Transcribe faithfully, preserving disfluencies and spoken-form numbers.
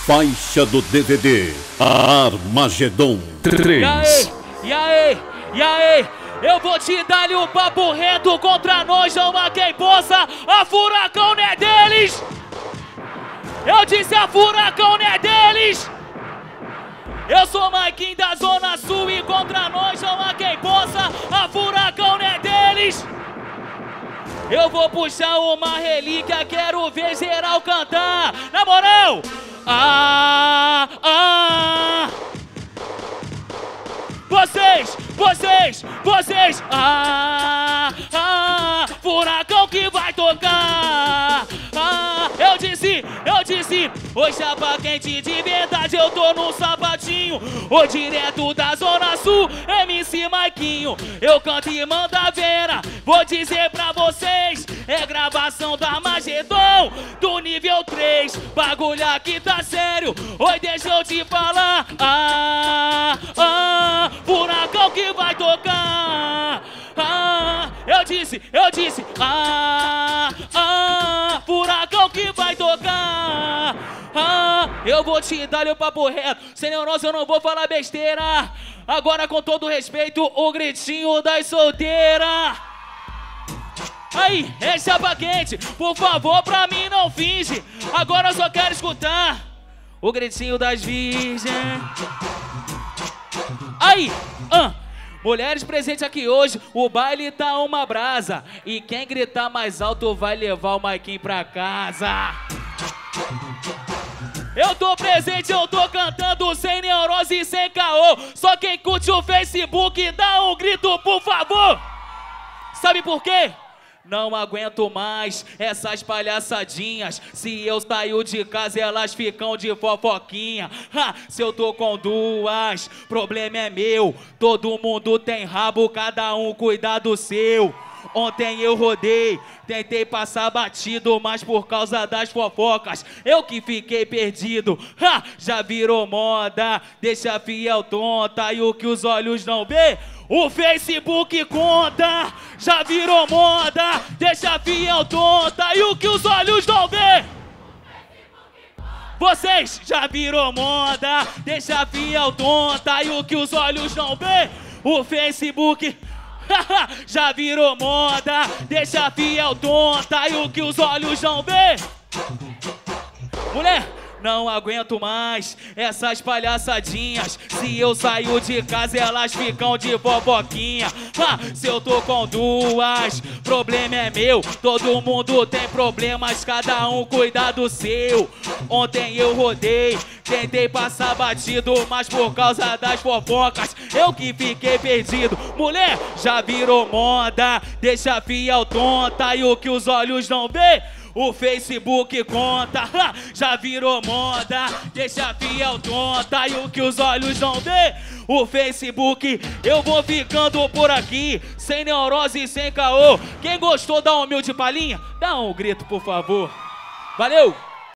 Faixa do D V D Armagedon três. E aí, e aí, e aí, eu vou te dar-lhe o papo reto contra nós, não há quem possa, a Furacão não é deles! Eu disse a Furacão não é deles! Eu sou Maiquinho da Zona Sul e contra nós não há quem possa, a Furacão não é deles! Eu vou puxar uma relíquia, quero ver geral cantar, na moral! Ah, ah! Vocês, vocês, vocês! Ah, ah! Furacão que vai tocar! Ah, eu disse, eu disse, oi chapa quente de verdade, eu tô num sapatinho, oi direto da Zona Sul, M C Maiquinho, eu canto e manda vera, vou dizer pra vocês, é gravação do Armagedon, do nível três, bagulho aqui tá sério, oi deixa eu te falar, ah, ah, Furacão que vai tocar, ah, eu disse, eu disse, ah, ah, Furacão que vai tocar, ah, eu vou te dar o papo reto, sem neurose eu não vou falar besteira, agora com todo respeito, o gritinho das solteiras. Aí, é chapa quente, por favor pra mim não finge, agora eu só quero escutar o gritinho das virgens. Aí, ah, mulheres presentes aqui hoje, o baile tá uma brasa, e quem gritar mais alto vai levar o Maiquinho pra casa. Eu tô presente, eu tô cantando sem neurose e sem caô, só quem curte o Facebook dá um grito por favor. Sabe por quê? Não aguento mais essas palhaçadinhas, se eu saio de casa elas ficam de fofoquinha. Ha, se eu tô com duas, problema é meu, todo mundo tem rabo, cada um cuida do seu. Ontem eu rodei, tentei passar batido, mas por causa das fofocas, eu que fiquei perdido. Ha, já virou moda, deixa fiel tonta, e o que os olhos não vê, o Facebook conta. Já virou moda, deixa fiel tonta, e o que os olhos não vê. Vocês já virou moda, deixa fiel tonta, e o que os olhos não vê, o Facebook já virou moda, deixa fiel tonta, e o que os olhos não vê. Mulher, não aguento mais essas palhaçadinhas, se eu saio de casa elas ficam de fofoquinha. Ha, se eu tô com duas, problema é meu, todo mundo tem problemas, cada um cuida do seu. Ontem eu rodei, tentei passar batido, mas por causa das fofocas, eu que fiquei perdido. Mulher, já virou moda, deixa fiel tonta, e o que os olhos não vê, o Facebook conta. Ha, já virou moda, deixa fiel tonta, e o que os olhos não vê, o Facebook. Eu vou ficando por aqui, sem neurose e sem caô. Quem gostou da humilde palhinha, dá um grito por favor. Valeu!